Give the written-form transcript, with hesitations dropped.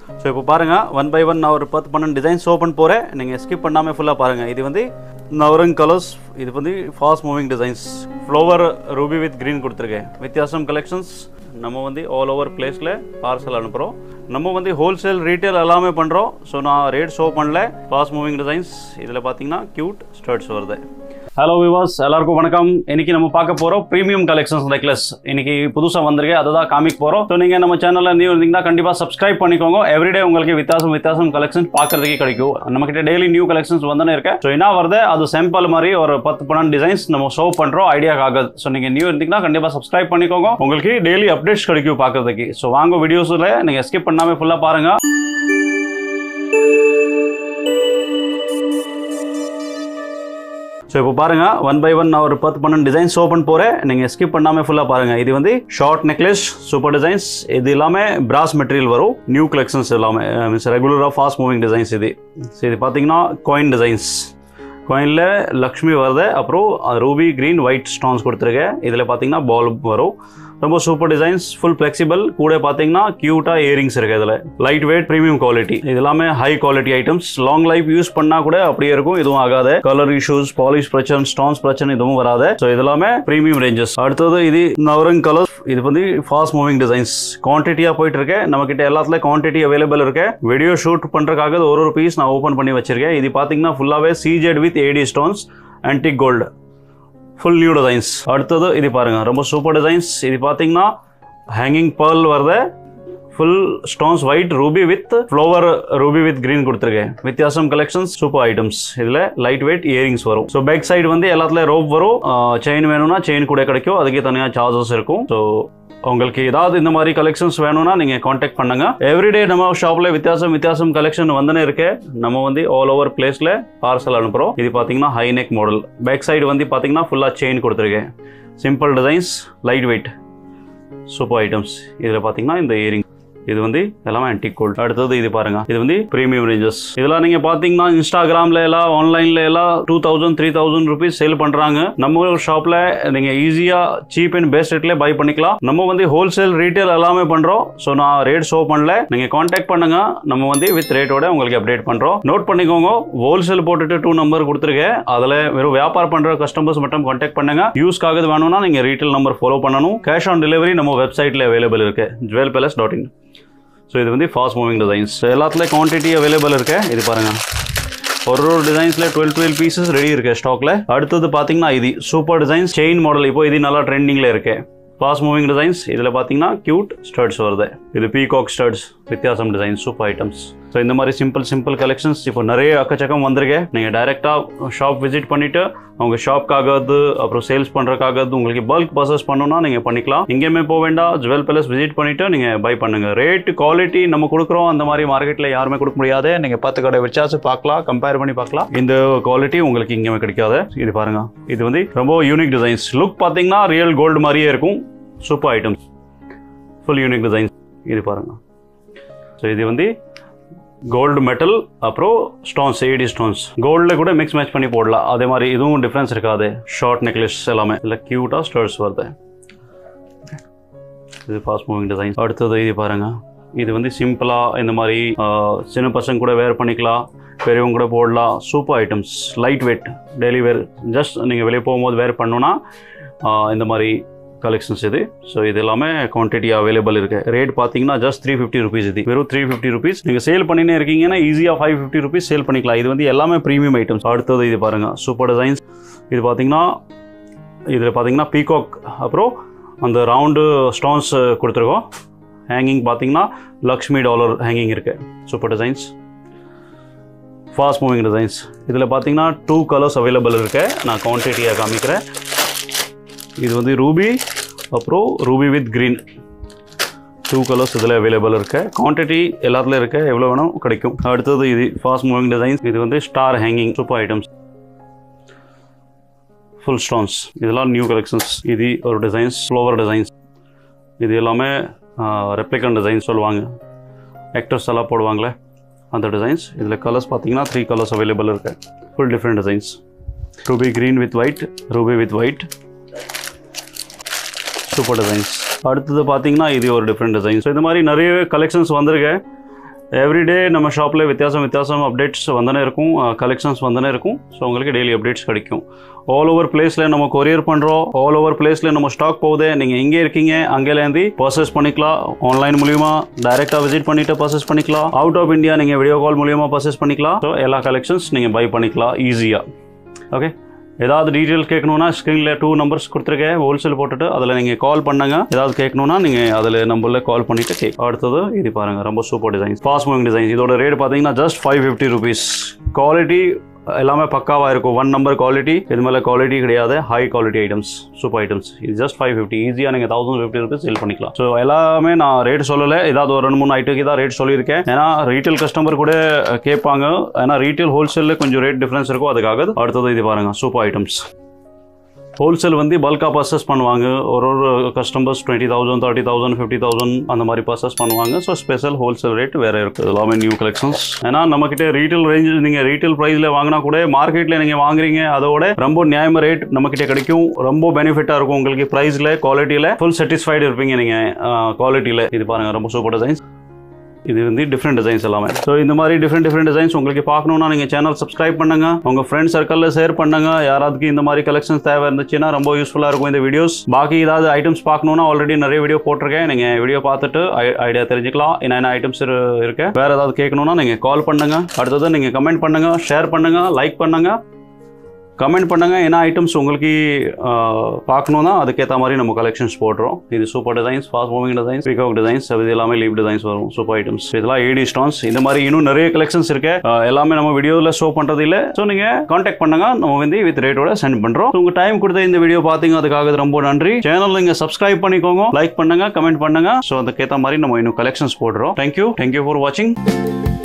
So இப்போ பாருங்கள், one by one நான் ஒரு 10-12 டிசைன்ஸ் ஓப்பன் போகிறேன். நீங்கள் ஸ்கிப் பண்ணாமல் ஃபுல்லாக பாருங்கள். இது வந்து நவரங் கலர்ஸ், இது வந்து fast moving designs. Flower ruby with green கொடுத்துருக்கேன். வித்தியாசம் கலெக்ஷன்ஸ் நம்ம வந்து ஆல் ஓவர் பிளேஸில் பார்சல் அனுப்புகிறோம். நம்ம வந்து ஹோல்சேல் ரீட்டைல் எல்லாமே பண்ணுறோம். ஸோ நான் ரேட் ஷோ பண்ணல. ஃபாஸ்ட் மூவிங் டிசைன்ஸ் இதில் பார்த்தீங்கன்னா க்யூட் ஸ்டர்ட்ஸ் வருது. ஹலோ விவாஸ், எல்லாருக்கும் வணக்கம். இன்னைக்கு நம்ம பார்க்க போகிறோம் ப்ரீமியம் கலெக்ஷன்ஸ் நெக்லஸ். இன்னைக்கு புதுசாக வந்திருக்கு, அதை தான் காமிக்க போகிறோம். ஸோ நீங்கள் நம்ம சேனலில் நியூ இருந்தீங்கன்னா கண்டிப்பாக சப்ஸ்கிரைப் பண்ணிக்கோங்க. எவ்ரிடே உங்களுக்கு வித்தியாசம் கலெக்ஷன்ஸ் பார்க்கறதுக்கே கிடைக்கும். நம்மகிட்ட டெய்லி நியூ கலெக்ஷன்ஸ் வந்துன்னு இருக்கேன். ஸோ என்ன வருது, அது சாம்பிள் மாதிரி ஒரு 10-12 டிசைன்ஸ் நம்ம ஷோ பண்ணுறோம் ஐடியாக்காக. ஸோ நீங்கள் நியூ இருந்தீங்கன்னா கண்டிப்பாக சப்ஸ்கிரைப் பண்ணிக்கோங்க. உங்களுக்கு டெய்லி அப்டேட்ஸ் கிடைக்கும் பார்க்கறதுக்கு. ஸோ வாங்க வீடியோஸில் நீங்கள் ஸ்கிப் பண்ணாமல் ஃபுல்லாக பாருங்கள். ஸோ இப்போ பாருங்கள், ஒன் பை ஒன் நான் ஒரு 10-12 டிசைன்ஸ் ஓப்பன் போகிறேன். நீங்கள் ஸ்கிப் பண்ணாமல் ஃபுல்லாக பாருங்கள். இது வந்து ஷார்ட் நெக்லஸ் சூப்பர் டிசைன்ஸ். இது எல்லாமே பிராஸ் மெட்டீரியல் வரும். நியூ கலெக்ஷன்ஸ் எல்லாமே மீன்ஸ் ரெகுலராக ஃபாஸ்ட் மூவிங் டிசைன்ஸ். இது பார்த்தீங்கன்னா காயின் டிசைன்ஸ். காயினில் லக்ஷ்மி வருது, அப்புறம் ரூபி க்ரீன் ஒயிட் ஸ்டோன்ஸ் கொடுத்துருக்கேன். இதில் பார்த்தீங்கன்னா பால் வரும். ரொம்ப சூப்பர் டிசைன்ஸ், ஃபுல் ஃப்ளெக்சிபிள். கூட பார்த்தீங்கன்னா க்யூட்டாக இயரிங்ஸ் இருக்குது. இதில் லைட் வெயிட் ப்ரீமியம் குவாலிட்டி. இது எல்லாமே high quality items. Long life use பண்ணால் கூட அப்படியே இருக்கும், இதுவும் ஆகாது. கலர் இஷ்யூஸ், பாலிஷ் பிரச்சனை, ஸ்டோன்ஸ் பிரச்சனை இதுவும் வராது. ஸோ இது எல்லாமே ப்ரீமியம் ரேஞ்சஸ். அடுத்தது இது நவரங் கலர்ஸ். இது வந்து ஃபாஸ்ட் மூவிங் டிசைன்ஸ். குவான்டிட்டியாக போயிட்டு இருக்கு. நம்ம கிட்ட எல்லாத்துலேயும் குவான்டிட்டி அவைலபிள் இருக்கு. வீடியோ ஷூட் பண்ணுறதுக்காக ஒரு பீஸ் நான் ஓப்பன் பண்ணி வச்சிருக்கேன். இது பார்த்தீங்கன்னா ஃபுல்லாகவே சீஜெட் with AD stones, antique gold, full new designs. அடுத்தது இது பாருங்க, ரொம்ப சூப்பர் டிசைன்ஸ். இது பார்த்தீங்கன்னா ஹேங்கிங் பர்ல் வருது. Full stones white ruby with flower ruby with green கொடுத்துருக்கேன். வித்தியாசம் கலெக்ஷன்ஸ், சூப்பர் ஐட்டம்ஸ். இதில் லைட் வெயிட் இயரிங்ஸ் வரும். ஸோ பேக் சைடு வந்து எல்லாத்துலேயும் ரோப் வரும். செயின் வேணும்னா செயின் கூட கிடைக்கும், அதுக்கே தனியாக சார்ஜஸ் இருக்கும். ஸோ உங்களுக்கு ஏதாவது இந்த மாதிரி கலெக்ஷன்ஸ் வேணும்னா நீங்கள் காண்டாக்ட் பண்ணுங்க. எவ்ரிடே நம்ம ஷாப்பில் வித்தியாசம் கலெக்ஷன் வந்துன்னு இருக்கு. நம்ம வந்து ஆல் ஓவர் பிளேஸில் பார்சல் அனுப்புகிறோம். இது பார்த்தீங்கன்னா high neck model. Back side வந்து பார்த்தீங்கன்னா ஃபுல்லாக செயின் கொடுத்துருக்கேன். Simple designs, light weight, super items. இதில் பார்த்தீங்கன்னா இந்த இயரிங் இது வந்து எல்லாமே ஆன்டிக் கோல்ட். அடுத்தது இது பாருங்க, இது வந்து பிரீமியம் ரேஞ்சஸ். இதெல்லாம் நீங்க பாத்தீங்கன்னா இன்ஸ்டாகிராம்ல எல்லாம் ஆன்லைன்ல எல்லாம் 2000-3000 ருபீஸ் சேல் பண்றாங்க. நம்ம ஷாப்ல நீங்க ஈஸியா சீப் அண்ட் பெஸ்ட் ரேட்ல பை பண்ணிக்கலாம். நம்ம வந்து ஹோல்சேல் ரீட்டைல் எல்லாமே பண்றோம். ஸோ நான் ரேட் ஷோ பண்ணல, நீங்க கான்டாக்ட் பண்ணுங்க. நம்ம வந்து வித் ரேட்டோட உங்களுக்கு அப்டேட் பண்றோம். நோட் பண்ணிக்கோங்க, ஹோல்சேல் போட்டுட்டு 2 நம்பர் கொடுத்துருக்கேன். அதுல வெறும் வியாபாரம் பண்ற கஸ்டமர்ஸ் மட்டும் கான்டாக்ட் பண்ணுங்க. யூஸ்க்காக வேணும்னா நீங்க ரீட்டைல் நம்பர் ஃபாலோ பண்ணணும். கேஷ் ஆன் டெலிவரி நம்ம வெப்சைட்ல அவைலபிள் இருக்கு, jewelpalace.in. ஸோ இது வந்து ஃபாஸ்ட் மூவிங் டிசைன்ஸ். எல்லாத்துலேயும் குவான்டிட்டி அவைலபிள் இருக்கு. இது பாருங்க, ஒரு டிசைன்ஸ்ல 12 பீசஸ் ரெடி இருக்கு ஸ்டாக்ல. அடுத்தது பாத்தீங்கன்னா இது சூப்பர் டிசைன்ஸ் செயின் மாடல். இப்போ இது நல்லா ட்ரெண்டிங்ல இருக்கு. Fast moving designs. இதில் பார்த்தீங்கன்னா க்யூட் ஸ்டர்ட்ஸ் வருது. இது பீகாக் ஸ்டர்ட்ஸ், வித்தியாசம் டிசைன், சூப்பர் ஐட்டம்ஸ். ஸோ இந்த மாதிரி சிம்பிள் கலெக்ஷன்ஸ் இப்போ நிறைய அக்கச்சக்கம் வந்திருக்கு. நீங்கள் டைரெக்டாக ஷாப் விசிட் பண்ணிவிட்டு அவங்க ஷாப்காகது அப்புறம் சேல்ஸ் பண்ணுறதுக்காகது உங்களுக்கு பல்க் பர்ச்சேஸ் பண்ணணும்னா நீங்கள் பண்ணிக்கலாம். எங்கேயுமே போக வேண்டாம், ஜுவல் பேலஸ் விசிட் பண்ணிவிட்டு நீங்கள் பை பண்ணுங்கள். ரேட் குவாலிட்டி நம்ம கொடுக்குறோம், அந்த மாதிரி மார்க்கெட்டில் யாருமே கொடுக்க முடியாது. நீங்கள் 10 கடை விசாரிச்சு பார்க்கலாம், கம்பேர் பண்ணி பார்க்கலாம். இந்த குவாலிட்டி உங்களுக்கு எங்கேயுமே கிடைக்காது. இது பாருங்க, இது வந்து ரொம்ப யூனிக் டிசைன்ஸ். லுக் பார்த்தீங்கன்னா ரியல் கோல்டு மாதிரியே இருக்கும். Super items, full unique designs. இது பாருங்க. ஸோ இது வந்து கோல்டு மெட்டல், அப்புறம் ஸ்டோன்ஸ், ஏடி ஸ்டோன்ஸ். கோல்டில் கூட மிக்ஸ் மேட்ச் பண்ணி போடலாம். அதே மாதிரி இதுவும் டிஃப்ரென்ஸ் இருக்காது. ஷார்ட் நெக்லஸ் எல்லாமே இல்லை க்யூட்டாக ஸ்டர்ட்ஸ் வருது. இது ஃபாஸ்ட் மூவிங் டிசைன்ஸ். அடுத்தது இது பாருங்க, இது வந்து சிம்பிளாக இந்த மாதிரி சின்ன பசங்க கூட வேர் பண்ணிக்கலாம், பெரியவங்க கூட போடலாம். Super items, light weight, daily wear. Just நீங்கள் வெளியே போகும்போது வேர் பண்ணணுன்னா இந்த மாதிரி கலெக்ஷன்ஸ் இது. ஸோ இது எல்லாமே குவான்டிட்டி அவைலபிள் இருக்கு. ரேட் பார்த்தீங்கன்னா ஜஸ்ட் 350 ருபீஸ். இது வெறும் 350 ருபீஸ். நீங்கள் சேல் பண்ணினே இருக்கீங்கன்னா ஈஸியாக 550 ருபீஸ் சேல் பண்ணிக்கலாம். இது வந்து எல்லாமே ப்ரீமியம் ஐட்டம்ஸ். அடுத்தது இது பாருங்க, சூப்பர் டிசைன்ஸ். இது பார்த்தீங்கன்னா இதில் பார்த்தீங்கன்னா பீகாக், அப்புறம் அந்த ரவுண்டு ஸ்டோன்ஸ் கொடுத்துருக்கோம். ஹேங்கிங் பார்த்தீங்கன்னா லக்ஷ்மி டாலர் ஹேங்கிங் இருக்கு. Super designs, fast moving designs. இதில் பார்த்தீங்கன்னா 2 கலர்ஸ் அவைலபிள் இருக்கு. நான் குவான்டிட்டியாக காமிக்கிறேன். இது வந்து ரூபி, அப்புறம் ரூபி வித் கிரீன், 2 கலர்ஸ் இதில் அவைலபிள் இருக்கு. குவான்டிட்டி எல்லாத்துலேயும் இருக்கு, எவ்வளோ வேணும் கிடைக்கும். அடுத்தது இது ஃபாஸ்ட் மூவிங் டிசைன்ஸ். இது வந்து star hanging, super items, full stones. இதெல்லாம் நியூ கலெக்ஷன்ஸ். இது ஒரு டிசைன்ஸ், ஃப்ளவர் டிசைன்ஸ். இது எல்லாமே ரெப்ளிகன் டிசைன்ஸ் சொல்லுவாங்க, ஆக்டர்ஸ் எல்லாம் போடுவாங்களே அந்த டிசைன்ஸ். இதில் கலர்ஸ் பார்த்தீங்கன்னா 3 கலர்ஸ் அவைலபிள் இருக்கு. Full different designs. Ruby green with white, ruby with white, super designs. அடுத்தது பார்த்தீங்கன்னா இது ஒரு டிஃப்ரெண்ட் டிசைன். ஸோ இந்த மாதிரி நிறைய கலெக்ஷன்ஸ் வந்திருக்கு. எவ்ரிடே நம்ம ஷாப்பில் வித்தியாசம் அப்டேட்ஸ் வந்தனே இருக்கும், கலெக்ஷன்ஸ் வந்தனே இருக்கும். ஸோ உங்களுக்கு டெய்லி அப்டேட்ஸ் கிடைக்கும். ஆல் ஓவர் பிளேஸில் நம்ம கொரியர் பண்ணுறோம், ஆல் ஓவர் பிளேஸில் நம்ம ஸ்டாக் போகுது. நீங்கள் எங்கே இருக்கீங்க அங்கேலேருந்து பர்ச்சேஸ் பண்ணிக்கலாம். ஆன்லைன் மூலியமா டைரெக்டாக விசிட் பண்ணிட்டு பர்ச்சேஸ் பண்ணிக்கலாம். அவுட் ஆஃப் இந்தியா நீங்கள் வீடியோ கால் மூலியமாக பர்ச்சேஸ் பண்ணிக்கலாம். ஸோ எல்லா கலெக்ஷன்ஸ் நீங்கள் பை பண்ணிக்கலாம் ஈஸியாக. ஓகே, ஏதாவது டீட்டெயில் கேட்கணுன்னா ஸ்க்ரீனில் 2 நம்பர்ஸ் கொடுத்துருக்கேன், ஹோல்சேல் போட்டுட்டு அதில் நீங்கள் கால் பண்ணுங்க. ஏதாவது கேட்கணுன்னா நீங்கள் அதில் நம்பரில் கால் பண்ணிவிட்டு கேட்க. அடுத்தது இது பாருங்கள், ரொம்ப super designs, fast moving designs. இதோட ரேட் பார்த்தீங்கன்னா ஜஸ்ட் 550 rupees. குவாலிட்டி எல்லாமே பக்காவாக இருக்கும். 1 number குவாலிட்டி, இது மேலே குவாலிட்டி கிடையாது. High quality items, super items. இது ஜஸ்ட் 550. ஈஸியாக நீங்கள் 1050 rupees சேல் பண்ணிக்கலாம். ஸோ எல்லாமே நான் ரேட் சொல்லலை, ஏதாவது ஒரு 2-3 ஐட்டத்துக்கு தான் ரேட் சொல்லியிருக்கேன். ஏன்னா ரீட்டைல் கஸ்டமர் கூட கேட்பாங்க, ஏன்னா ரீட்டைல் ஹோல்சேலில் கொஞ்சம் ரேட் டிஃப்ரென்ஸ் இருக்கும், அதுக்காக. அடுத்தது இது பாருங்கள், சூப்பர் ஐட்டம்ஸ். ஹோல்சேல் வந்து பல்காக பர்ச்சேஸ் பண்ணுவாங்க. ஒரு கஸ்டமர்ஸ் 20,000, 30,000, 50,000 அந்த மாதிரி பர்ச்சேஸ் பண்ணுவாங்க. ஸோ ஸ்பெஷல் ஹோல்சேல் ரேட் வேறு இருக்குது. எல்லாமே நியூ கலெக்ஷன்ஸ். ஏன்னா நம்மக்கிட்ட ரீட்டைல் ரேஞ்ச் நீங்கள் ரீட்டைல் ப்ரைஸில் வாங்கினா கூட மார்க்கெட்டில் நீங்கள் வாங்குறீங்க, அதோட ரொம்ப நியாயமாக ரேட் நம்மக்கிட்ட கிடைக்கும். ரொம்ப பெனிஃபிட்டாக இருக்கும் உங்களுக்கு. ப்ரைஸில் குவாலிட்டியில் ஃபுல் சாட்டிஸ்ஃபைடு இருப்பீங்க நீங்கள் குவாலிட்டியில். இது பாருங்கள், ரொம்ப சூப்பர் டிசைன்ஸ். இது வந்து டிஃப்ரெண்ட் டிசைன்ஸ் எல்லாமே. ஸோ இந்த மாதிரி டிஃப்ரெண்ட் டிசைன்ஸ் உங்களுக்கு பார்க்கணுன்னா நீங்கள் சேனல் சப்ஸ்கிரைப் பண்ணுங்க, உங்கள் ஃப்ரெண்ட்ஸ் சர்க்கிளில் ஷேர் பண்ணுங்க. யாராவது இந்த மாதிரி கலெக்ஷன்ஸ் தேவை இருந்துச்சுன்னா ரொம்ப யூஸ்ஃபுல்லாக இருக்கும் இந்த வீடியோஸ். பாக்கி ஏதாவது ஐட்டம்ஸ் பார்க்கணுன்னா ஆல்ரெடி நிறைய வீடியோ போட்டிருக்கேன், நீங்கள் வீடியோ பார்த்துட்டு ஐடியா தெரிஞ்சுக்கலாம் என்னென்ன ஐட்டம்ஸ் இருக்கு. வேறு ஏதாவது கேட்கணுன்னா நீங்கள் கால் பண்ணுங்க. அடுத்தது நீங்கள் கமெண்ட் பண்ணுங்க, ஷேர் பண்ணுங்க, லைக் பண்ணுங்க, கமெண்ட் பண்ணுங்கள். என்ன ஐட்டம்ஸ் உங்களுக்கு பார்க்கணுன்னா அதுக்கேற்ற மாதிரி நம்ம கலெக்ஷன்ஸ் போடுறோம். இது super designs, fast moving designs, peacock designs, இது எல்லாமே லீப் டிசைன்ஸ் வரும். Super items. இதெல்லாம் ஏடி ஸ்டோன்ஸ். இந்த மாதிரி இன்னும் நிறைய கலெக்ஷன்ஸ் இருக்கு. எல்லாமே நம்ம வீடியோவில் ஷோ பண்ணுறது இல்லை. ஸோ நீங்கள் கான்டாக்ட் பண்ணுங்க, நம்ம வந்து வித் ரேட்டோட சென்ட் பண்ணுறோம். உங்கள் டைம் கொடுத்த இந்த வீடியோ பார்த்தீங்க, அதுக்காக ரொம்ப நன்றி. சேனல் நீங்கள் சப்ஸ்கிரைப் பண்ணிக்கோங்க, லைக் பண்ணுங்க, கமெண்ட் பண்ணுங்க. ஸோ அதுக்கேற்ற மாதிரி நம்ம இன்னும் கலெக்ஷன்ஸ் போடுறோம். தேங்க்யூ ஃபார் வாட்சிங்.